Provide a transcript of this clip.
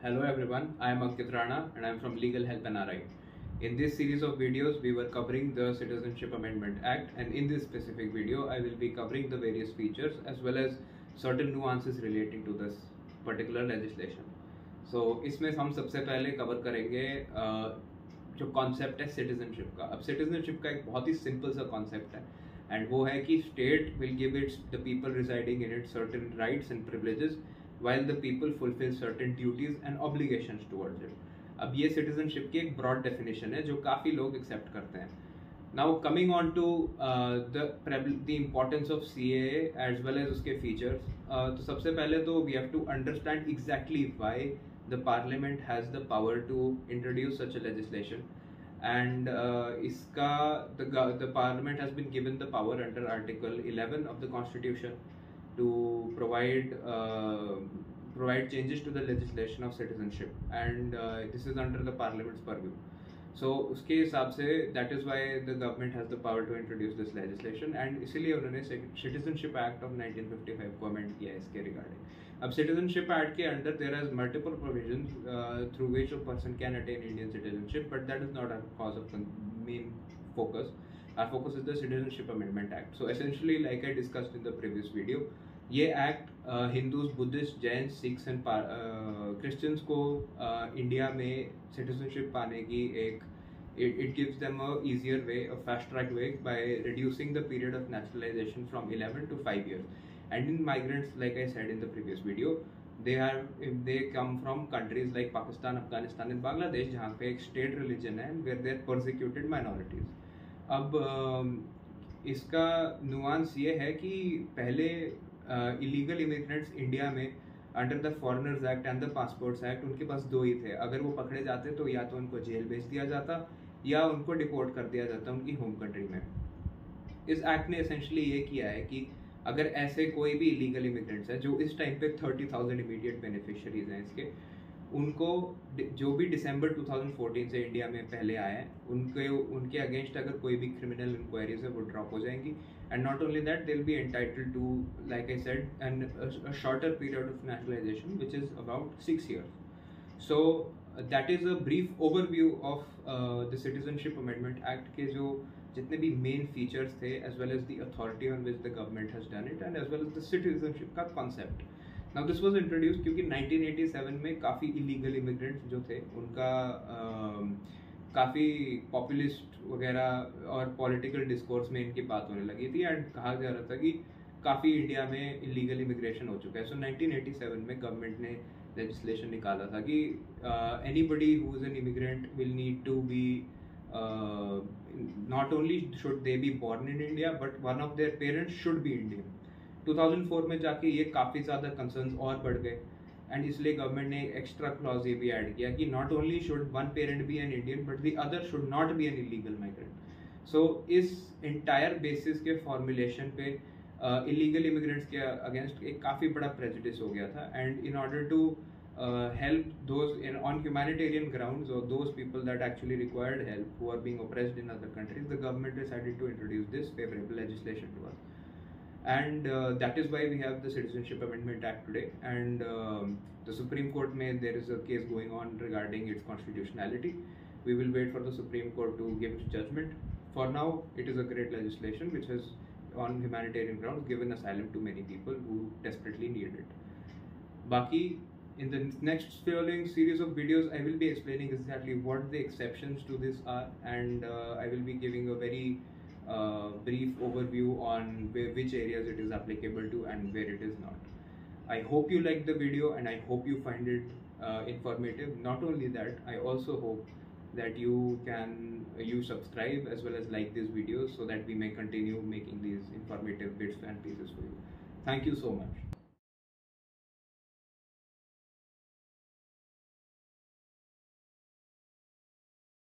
Hello everyone, I am Ankit Rana and I am from Legal Help NRI. In this series of videos, we were covering the Citizenship Amendment Act, and in this specific video, I will be covering the various features as well as certain nuances relating to this particular legislation. So इसमें हम सबसे पहले cover करेंगे जो concept है citizenship का. अब citizenship का एक बहुत ही सिंपल सा कॉन्सेप्ट है एंड वो है कि state will give its the people residing in it certain rights and privileges while the people fulfill certain duties and obligations towards it. अब ये citizenship की एक broad definition है जो काफ़ी लोग accept करते हैं. Now coming on to the importance of CAA as well as उसके features. तो सबसे पहले तो we have to understand exactly why the parliament has the power to introduce such a legislation. And इसका the parliament has been given the power under Article 11 of the Constitution to provide changes to the legislation of citizenship, and this is under the parliament's purview. So उसके हिसाब से that is why the government has the power to introduce this legislation, and इसीलिए उन्होंने Citizenship Act of 1955 को amend किया इसके regarding. अब Citizenship Act के अंदर there is multiple provisions through which a person can attain Indian citizenship, but that is not our cause of main focus. Our focus is the Citizenship Amendment Act. So essentially, like I discussed in the previous video, ये act Hindus, Buddhist, Jain, Sikhs and Christians को India में citizenship पाने की एक it gives them a easier way, a fast track way, by reducing the period of naturalization from 11 to 5 years. And in migrants, like I said in the previous video, they come from countries like Pakistan, Afghanistan and Bangladesh, जहाँ पे एक state religion है where they are persecuted minorities. अब इसका nuance ये है कि पहले इलीगल इमिग्रेंट्स इंडिया में under the foreigners act and the passports act उनके पास दो ही थे. अगर वो पकड़े जाते तो या तो उनको जेल भेज दिया जाता या उनको डिपोर्ट कर दिया जाता उनकी होम कंट्री में. इस एक्ट ने एसेंशली ये किया है कि अगर ऐसे कोई भी इलीगल इमिग्रेंट्स है जो इस टाइम पे 30,000 इमीडिएट बेनिफिशियरीज हैं इसके, उनको जो भी दिसंबर 2014 से इंडिया में पहले आए हैं उनके अगेंस्ट अगर कोई भी क्रिमिनल इंक्वायरीज है वो ड्रॉप हो जाएंगी. And not only that, they will be entitled to, like I said, and a shorter period of nationalisation which is about 6 years. So that is a brief overview of the citizenship amendment act के जो जितने भी main features थे, as well as the authority on which the government has done it, and as well as the citizenship का concept. Now this was introduced क्योंकि 1987 में काफ़ी illegal immigrants जो थे उनका काफ़ी पॉपुलिस्ट वगैरह और पॉलिटिकल डिस्कोर्स में इनकी बात होने लगी थी एंड कहा जा रहा था कि काफ़ी इंडिया में इलीगल इमिग्रेशन हो चुका है. सो 1987 में गवर्नमेंट ने लेजिस्लेशन निकाला था कि anybody who is an immigrant will need to be not only should they be born in India but one of their parents should be Indian. 2004 में जाके ये काफ़ी ज़्यादा कंसर्न्स और बढ़ गए एंड इसलिए गवर्नमेंट ने एक्स्ट्रा क्लॉज ये भी ऐड किया कि not only should one parent be an Indian but the other should not be an illegal migrant. So इस एंटायर बेसिस के फॉर्मुलेशन पे इलीगल इमिग्रेंट्स के अगेंस्ट एक काफ़ी बड़ा प्रेजुडिस हो गया था. And in order to help those on humanitarian grounds or those people that actually required help who are being oppressed in other countries, the government decided to introduce this favorable legislation to us. And that is why we have the Citizenship Amendment Act today, and the Supreme Court may there is a case going on regarding its constitutionality. We will wait for the Supreme Court to give its judgment. For now, it is a great legislation which has on humanitarian grounds given asylum to many people who desperately need it. Baki, in the next following series of videos, I will be explaining exactly what the exceptions to this are, and I will be giving a very brief overview on which areas it is applicable to and where it is not. I hope you like the video and I hope you find it informative. Not only that, I also hope that you subscribe as well as like these videos so that we may continue making these informative bits and pieces for you. Thank you so much.